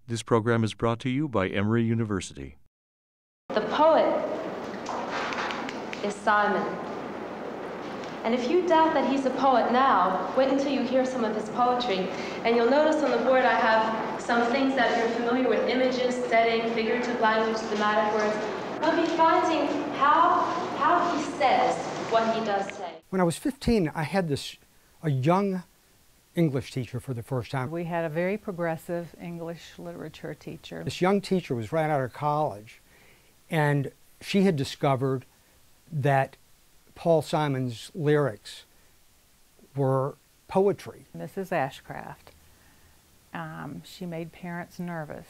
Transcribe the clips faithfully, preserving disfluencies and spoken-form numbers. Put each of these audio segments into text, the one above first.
This program is brought to you by Emory University. The poet is Simon. And if you doubt that he's a poet now, wait until you hear some of his poetry. And you'll notice on the board I have some things that you're familiar with: images, setting, figurative language, thematic words. You'll be finding how, how he says what he does say. When I was fifteen, I had this, a young English teacher for the first time. We had a very progressive English literature teacher. This young teacher was right out of college, and she had discovered that Paul Simon's lyrics were poetry. Missus Ashcraft, um, she made parents nervous.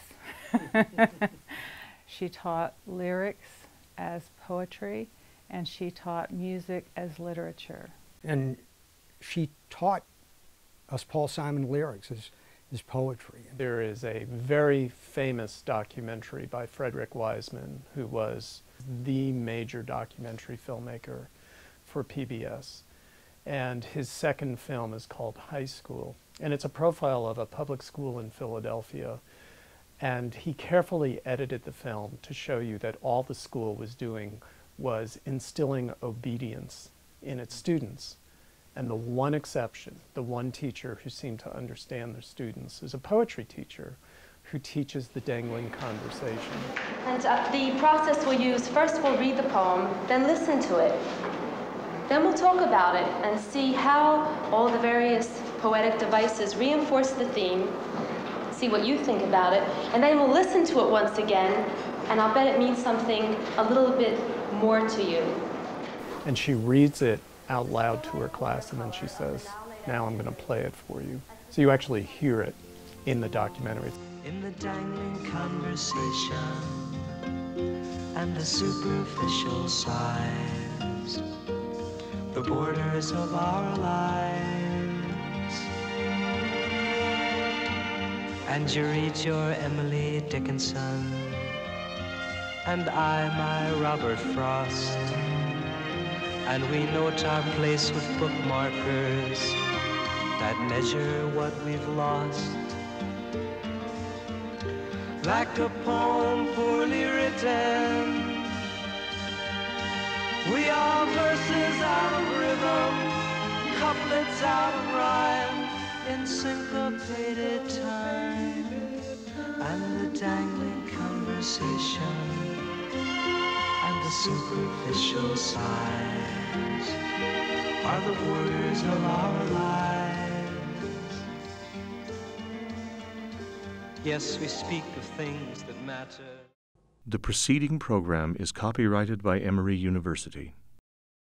She taught lyrics as poetry, and she taught music as literature. And she taught us Paul Simon lyrics as, as poetry. There is a very famous documentary by Frederick Wiseman, who was the major documentary filmmaker for P B S. And his second film is called High School. And it's a profile of a public school in Philadelphia. And he carefully edited the film to show you that all the school was doing was instilling obedience in its students. And the one exception, the one teacher who seemed to understand their students, is a poetry teacher who teaches the Dangling Conversation. And uh, the process we'll use: first we'll read the poem, then listen to it. Then we'll talk about it and see how all the various poetic devices reinforce the theme, see what you think about it, and then we'll listen to it once again, and I'll bet it means something a little bit more to you. And she reads it out loud to her class, and then she says, "Now I'm going to play it for you." So you actually hear it in the documentary. In the dangling conversation and the superficial sighs, the borders of our lives. And you read your Emily Dickinson, and I my Robert Frost. And we note our place with bookmarkers that measure what we've lost. Like a poem poorly written, we are verses out of rhythm, couplets out of rhyme, in syncopated time. And the dangling conversation and the superficial sighs are the borders of our lives. Yes, we speak of things that matter. The preceding program is copyrighted by Emory University.